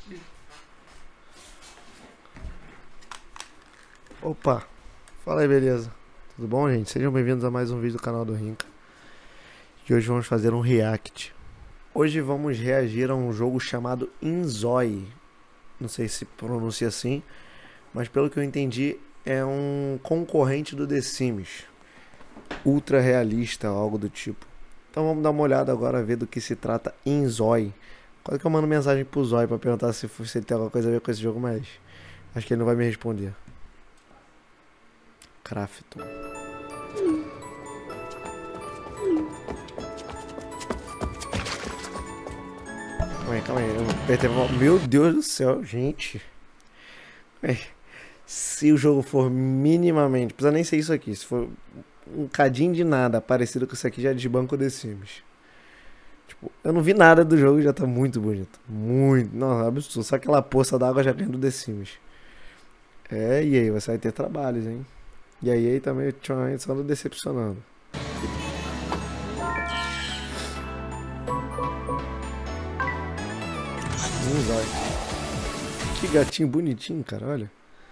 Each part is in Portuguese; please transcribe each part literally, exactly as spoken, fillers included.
Opa, fala aí, beleza? Tudo bom, gente? Sejam bem-vindos a mais um vídeo do canal do Rinca. E hoje vamos fazer um react. Hoje vamos reagir a um jogo chamado Inzoi. Não sei se pronuncia assim, mas pelo que eu entendi é um concorrente do The Sims. Ultra realista, algo do tipo. Então vamos dar uma olhada agora, ver do que se trata Inzoi. Quase que eu mando mensagem pro Zói pra perguntar se, se ele tem alguma coisa a ver com esse jogo, mas acho que ele não vai me responder. Crafton. Calma aí, calma aí. Eu apertei a mão. Meu Deus do céu, gente. Se o jogo for minimamente, precisa nem ser isso aqui, se for um cadinho de nada parecido com isso aqui, já desbanco The Sims. Tipo, eu não vi nada do jogo e já tá muito bonito. Muito. Não, absurdo. Só aquela poça d'água já vem do The Sims. É, e aí, você vai ter trabalhos, hein? E aí, aí também ultimamente só ando decepcionando. Hum, vai. Que gatinho bonitinho, cara, olha.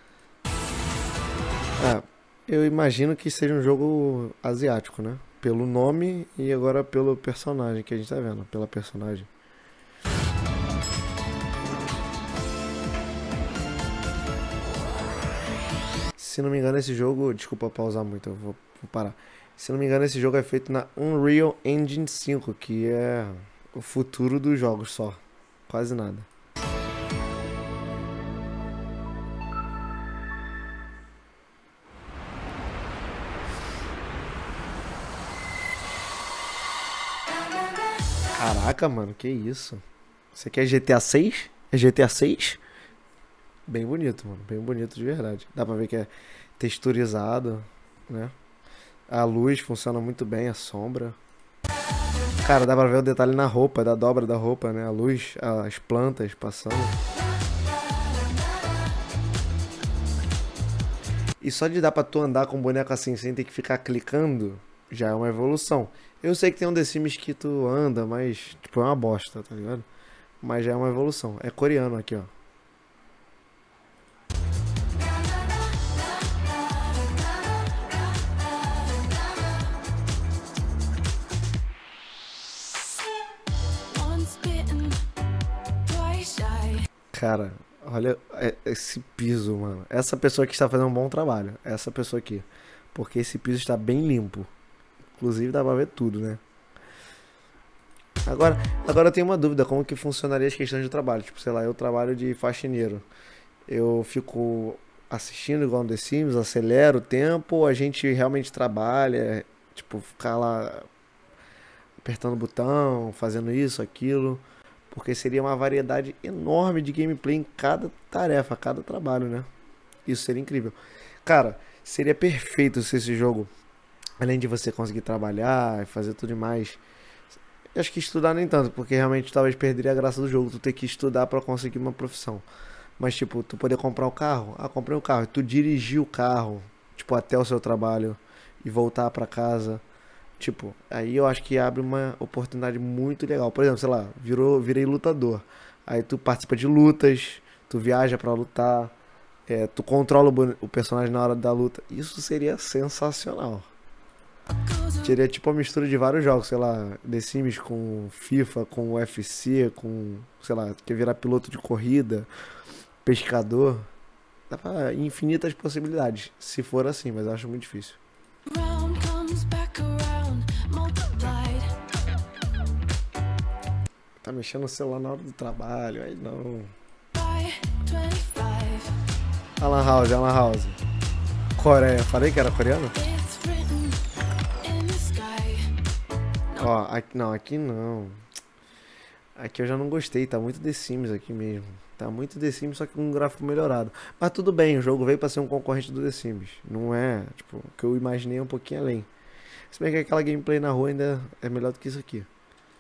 Ah, eu imagino que seja um jogo asiático, né? Pelo nome e agora pelo personagem que a gente tá vendo. Pela personagem. Se não me engano, esse jogo... Desculpa pausar muito, eu vou, vou parar. Se não me engano, esse jogo é feito na Unreal Engine cinco, que é o futuro dos jogos só. Quase nada. Caraca, mano, que isso? Isso aqui é G T A seis? É G T A seis? Bem bonito, mano. Bem bonito de verdade. Dá pra ver que é texturizado, né? A luz funciona muito bem, a sombra. Cara, dá pra ver o detalhe na roupa, da dobra da roupa, né? A luz, as plantas passando. E só de dar pra tu andar com o boneco assim, sem ter que ficar clicando, já é uma evolução. Eu sei que tem um The Sims que tu anda, mas, tipo, é uma bosta, tá ligado? Mas já é uma evolução. É coreano aqui, ó. Cara, olha esse piso, mano. Essa pessoa aqui está fazendo um bom trabalho. Essa pessoa aqui. Porque esse piso está bem limpo. Inclusive dá pra ver tudo, né? Agora, agora eu tenho uma dúvida. Como que funcionaria as questões de trabalho? Tipo, sei lá, eu trabalho de faxineiro. Eu fico assistindo igual no The Sims, acelero o tempo, ou a gente realmente trabalha, tipo, ficar lá apertando o botão, fazendo isso, aquilo. Porque seria uma variedade enorme de gameplay em cada tarefa, cada trabalho, né? Isso seria incrível. Cara, seria perfeito se esse jogo, além de você conseguir trabalhar e fazer tudo mais, acho que estudar nem tanto, porque realmente talvez perderia a graça do jogo, tu ter que estudar pra conseguir uma profissão. Mas tipo, tu poder comprar o carro, ah, comprei o carro, e tu dirigir o carro, tipo, até o seu trabalho e voltar pra casa. Tipo, aí eu acho que abre uma oportunidade muito legal. Por exemplo, sei lá, virou, virei lutador. Aí tu participa de lutas, tu viaja pra lutar, é, tu controla o, o personagem na hora da luta. Isso seria sensacional. Seria tipo a mistura de vários jogos, sei lá, The Sims com FIFA, com U F C, com, sei lá, quer virar piloto de corrida, pescador. Dá pra infinitas possibilidades, se for assim, mas eu acho muito difícil. Tá mexendo no celular na hora do trabalho, aí não. Alan House, Alan House. Coreia, falei que era coreano? Ó, aqui, não, aqui não. Aqui eu já não gostei, tá muito The Sims aqui mesmo. Tá muito The Sims, só que com um gráfico melhorado. Mas tudo bem, o jogo veio pra ser um concorrente do The Sims. Não é, tipo, o que eu imaginei um pouquinho além. Se bem que aquela gameplay na rua ainda é melhor do que isso aqui.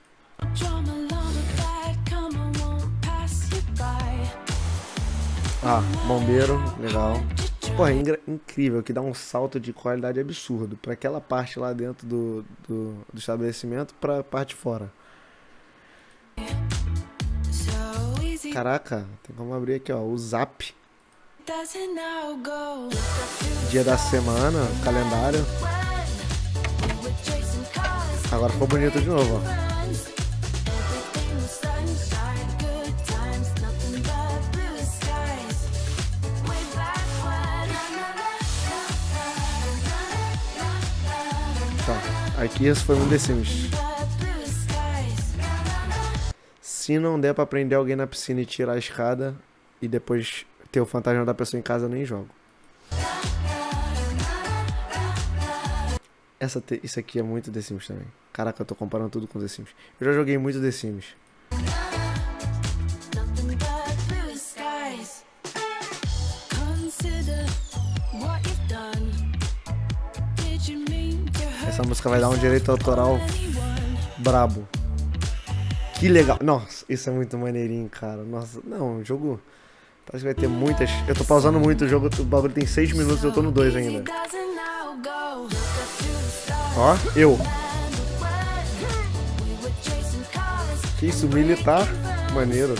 Ah, bombeiro, legal. Porra, é incrível, que dá um salto de qualidade absurdo. Pra aquela parte lá dentro do, do, do estabelecimento, pra parte fora. Caraca, tem como abrir aqui, ó, o Zap. Dia da semana, calendário. Agora ficou bonito de novo, ó. Tá, aqui esse foi um The Sims. Se não der pra prender alguém na piscina e tirar a escada e depois ter o fantasma da pessoa em casa, eu nem jogo. Essa te... Isso aqui é muito The Sims também. Caraca, eu tô comparando tudo com The Sims. Eu já joguei muito The Sims. Essa música vai dar um direito autoral brabo. Que legal. Nossa, isso é muito maneirinho, cara. Nossa, não, o jogo... Parece que vai ter muitas... Eu tô pausando muito o jogo, o bagulho tem seis minutos e eu tô no dois ainda. Ó, eu. Que isso, militar. Maneiro.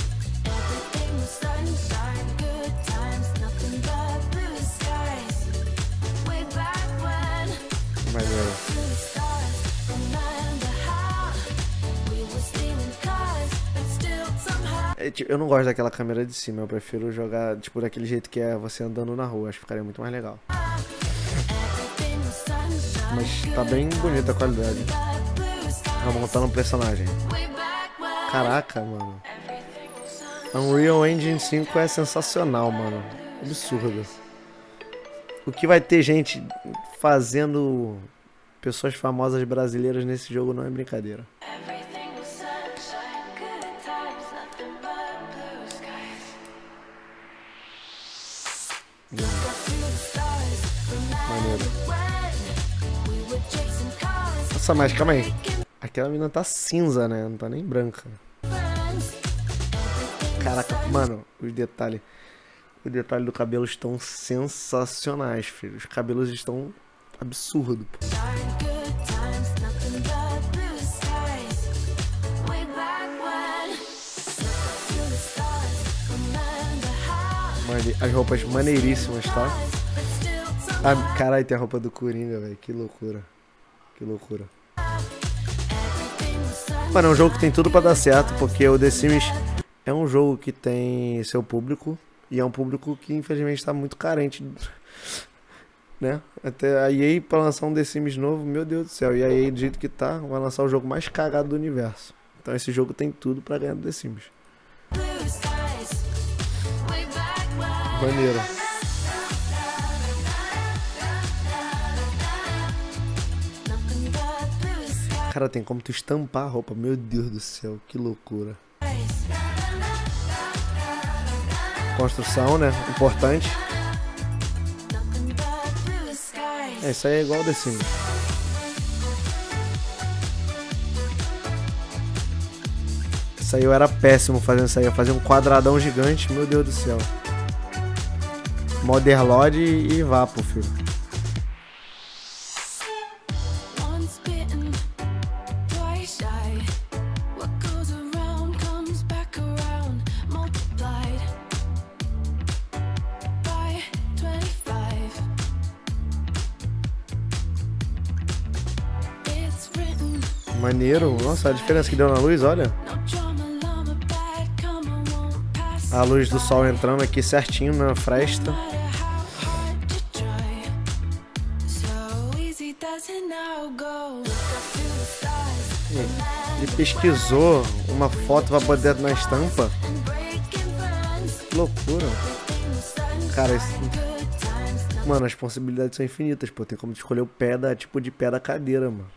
Maneiro. É, tipo, eu não gosto daquela câmera de cima, eu prefiro jogar tipo daquele jeito que é você andando na rua, acho que ficaria muito mais legal. Mas tá bem bonita a qualidade. Tá montando um personagem. Caraca, mano. Unreal Engine cinco é sensacional, mano. Absurdo. O que vai ter gente fazendo pessoas famosas brasileiras nesse jogo não é brincadeira. Maneiro. Nossa, mas calma aí. Aquela mina tá cinza, né? Não tá nem branca. Caraca, mano, os detalhes. Os detalhes do cabelo estão sensacionais, filho. Os cabelos estão absurdos, pô. As roupas maneiríssimas, tá? Ah, caralho, tem a roupa do Coringa, velho. Que loucura. Que loucura. Mano, é um jogo que tem tudo pra dar certo, porque o The Sims é um jogo que tem seu público, e é um público que infelizmente tá muito carente, né? Até a E A pra lançar um The Sims novo, meu Deus do céu, e a E A do jeito que tá, vai lançar o jogo mais cagado do universo. Então esse jogo tem tudo pra ganhar do The Sims. Maneiro. Cara, tem como tu estampar a roupa. Meu Deus do céu, que loucura. Construção, né? Importante. É, isso aí é igual o The Sims. Isso aí eu era péssimo fazendo isso aí. Eu fazia um quadradão gigante. Meu Deus do céu. Motherlode e Vapo, filho. Maneiro. Nossa, a diferença que deu na luz, olha. A luz do sol entrando aqui certinho na fresta. Ele pesquisou uma foto pra poder na estampa. Que loucura. Cara, isso... Mano, as possibilidades são infinitas, pô. Tem como escolher o pé da, tipo de pé da cadeira, mano.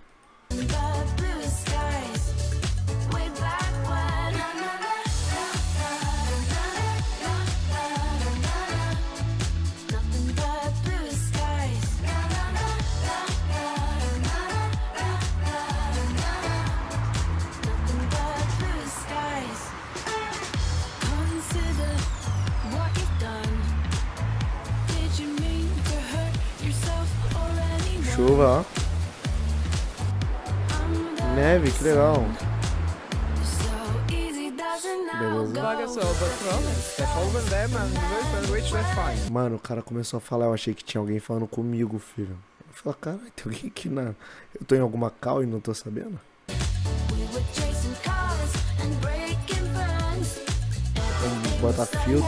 Chuva, ó. Neve, que legal. Beleza. Like I said, but promise, they're following them and the which they're fine. Mano, o cara começou a falar, eu achei que tinha alguém falando comigo, filho. Eu falei, caralho, tem alguém aqui na... Eu tô em alguma call e não tô sabendo? Vamos botar filtro.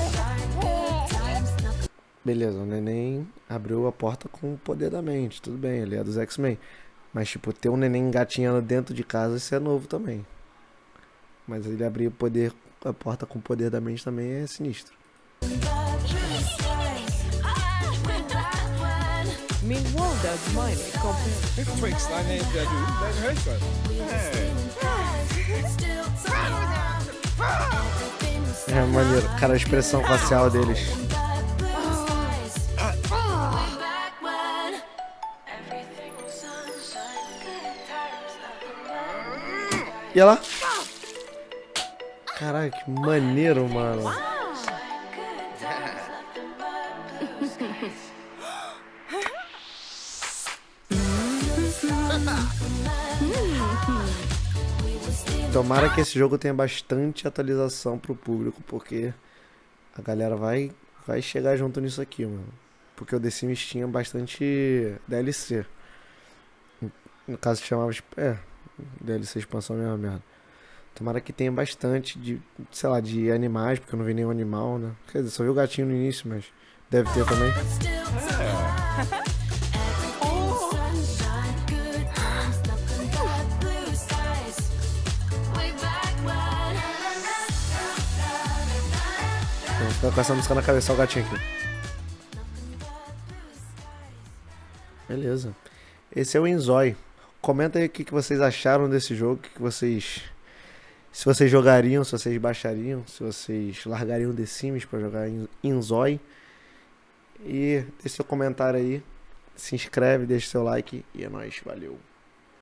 Beleza, o neném abriu a porta com o poder da mente, tudo bem, ele é dos X-Men. Mas, tipo, ter um neném engatinhando dentro de casa, isso é novo também. Mas ele abrir o poder, a porta com o poder da mente também é sinistro. Meanwhile, that's mine. Compare. If Twix, I named their dude, then hers É maneiro, cara, a expressão facial deles. E ela? Caralho, que maneiro, mano. Tomara que esse jogo tenha bastante atualização pro público, porque a galera vai, vai chegar junto nisso aqui, mano. Porque o The Sims tinha bastante D L C. No caso se chamava... É, D L C expansão é a mesma merda. Tomara que tenha bastante de, sei lá, de animais, porque eu não vi nenhum animal, né? Quer dizer, só vi o gatinho no início, mas deve ter também. Vou ficar com essa música na cabeça, só o gatinho aqui. Beleza. Esse é o Inzói. Comenta aí o que vocês acharam desse jogo, o que vocês... Se vocês jogariam, se vocês baixariam, se vocês largariam The Sims pra jogar Inzói. E deixe seu comentário aí, se inscreve, deixa seu like e é nóis, valeu.